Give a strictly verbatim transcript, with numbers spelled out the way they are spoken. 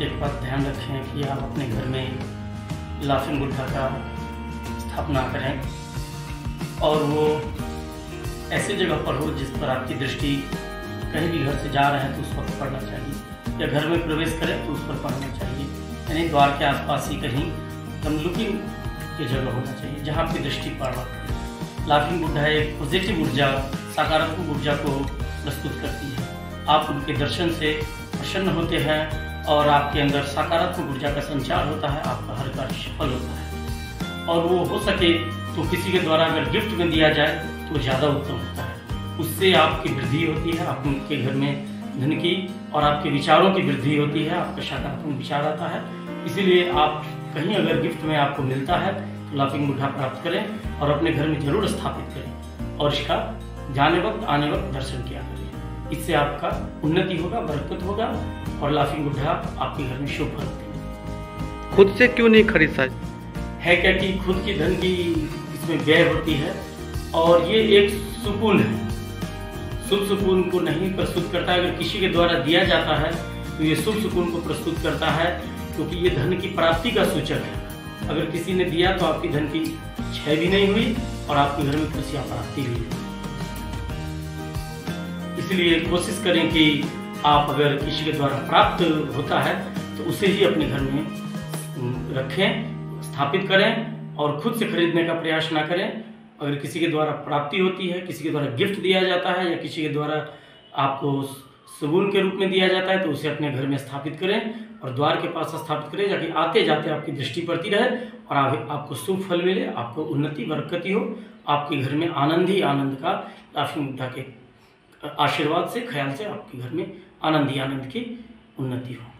एक बात ध्यान रखें कि आप अपने घर में लाफिंग बुद्धा का स्थापना करें और वो ऐसी जगह पर हो जिस पर आपकी दृष्टि, कहीं भी घर से जा रहे हैं तो उस पर पड़ना चाहिए, या घर में प्रवेश करें तो उस पर पड़ना चाहिए। यानी द्वार के आसपास ही कहीं एकदम लुकिंग की जगह होना चाहिए जहाँ आपकी दृष्टि पड़ रहा है। लाफिंग बुद्धा एक पॉजिटिव ऊर्जा, सकारात्मक ऊर्जा को प्रस्तुत करती है। आप उनके दर्शन से प्रसन्न होते हैं और आपके अंदर सकारात्मक ऊर्जा का संचार होता है, आपका हर कार्य सफल होता है। और वो हो सके तो किसी के द्वारा अगर गिफ्ट में दिया जाए तो ज़्यादा उत्तम होता है। उससे आपकी वृद्धि होती है, आपके घर में धन की और आपके विचारों की वृद्धि होती है, आपका सकारात्मक विचार आता है। इसीलिए आप कहीं अगर गिफ्ट में आपको मिलता है तो लाफिंग बुद्धा प्राप्त करें और अपने घर में जरूर स्थापित करें और इसका जाने वक्त आने वक्त दर्शन किया करें। इससे आपका उन्नति होगा, बरकत होगा और लाफिंग बुद्धा आपके घर में शुभ फल देंगे। खुद से क्यों नहीं खरीद सकते है क्या कि खुद की धन की इसमें व्यय होती है और ये एक सुकून है, शुभ सुकून को नहीं प्रस्तुत करता। अगर किसी के द्वारा दिया जाता है तो ये शुभ सुकून को प्रस्तुत करता है, क्योंकि ये धन की प्राप्ति का सूचक है। अगर किसी ने दिया तो आपकी धन की क्षय भी नहीं हुई और आपके घर में खुशियाँ प्राप्ति हुई। इसलिए कोशिश करें कि आप अगर किसी के द्वारा प्राप्त होता है तो उसे ही अपने घर में रखें, स्थापित करें और खुद से खरीदने का प्रयास ना करें। अगर किसी के द्वारा प्राप्ति होती है, किसी के द्वारा गिफ्ट दिया जाता है या किसी के द्वारा आपको सुगुन के रूप में दिया जाता है तो उसे अपने घर में स्थापित करें और द्वार के पास स्थापित करें, ताकि आते जाते आपकी दृष्टि पड़ती रहे और आप, आपको शुभ फल मिले, आपको उन्नति बरकती हो, आपके घर में आनंद ही आनंद का लाफिंग बुद्धा के आशीर्वाद से, ख्याल से आपके घर में आनंद ही आनंद की उन्नति हो।